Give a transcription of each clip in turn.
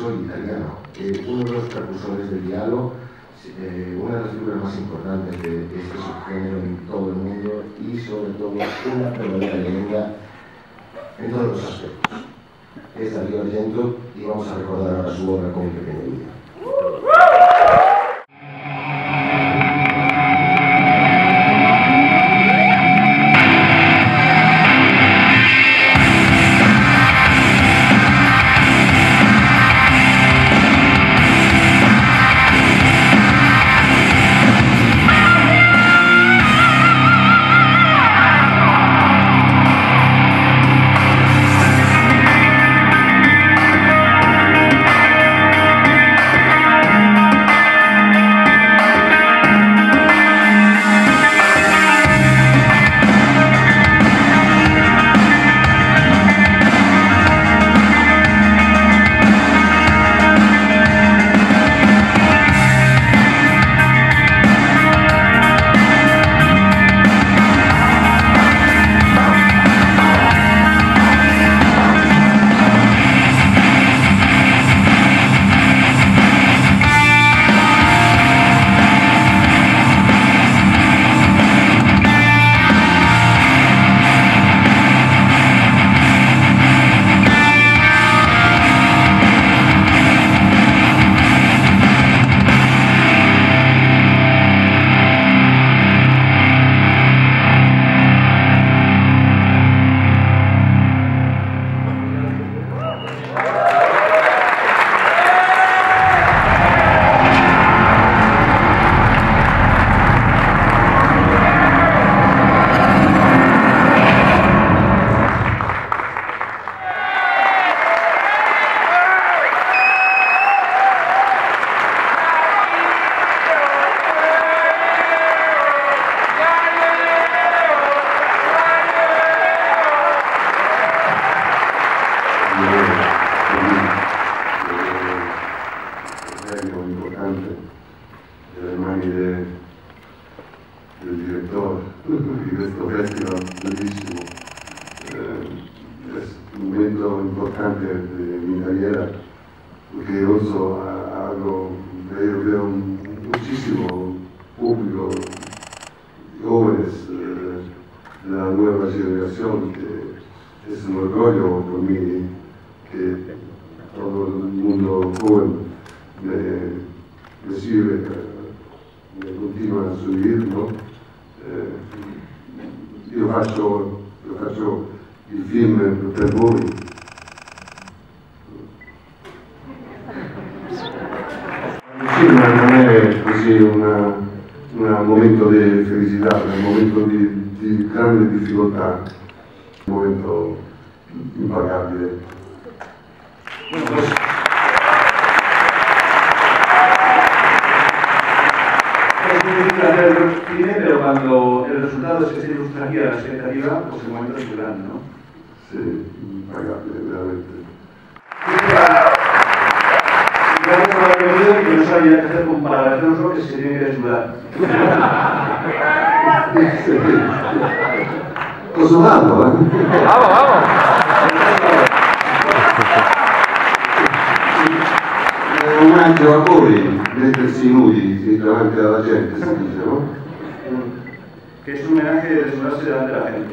soy italiano. Uno de los precursores del diálogo, una de las figuras más importantes de este subgénero en todo el mundo y sobre todo una verdadera leyenda en todos los aspectos. Es Darío Argento y vamos a recordar ahora su obra con un pequeño video. Importante delle mani del direttore di questo festival bellissimo. È un momento importante della mia carriera perché also veo muchísimo público, jóvenes de la nueva generación, que es un orgullo por mí que todo el mundo joven me sirve, me continua a seguir, no? Io faccio il film per voi. Il film non è così un momento di felicità, è un momento di grande difficoltà, un momento impagabile. Hacer el cine, pero cuando el resultado es que se ilustra aquí a la expectativa, pues el momento es muy grande, ¿no? Sí, impagable, realmente. Gracias por haber venido y que no sabía qué hacer para agradecernos lo que se tiene que desnudar. Sto sudando, eh? Vamos! È un omaggio a voi, mettersi nudi davanti alla gente, si dice, no? Que es un homenaje de desnudarse delante de la gente.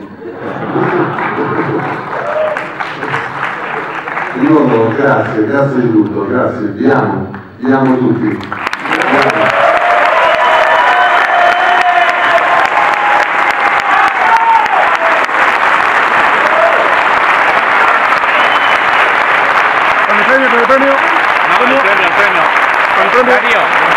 Di nuovo, grazie di tutto, grazie, vi amo tutti. Grazie. Antonio. Antonio.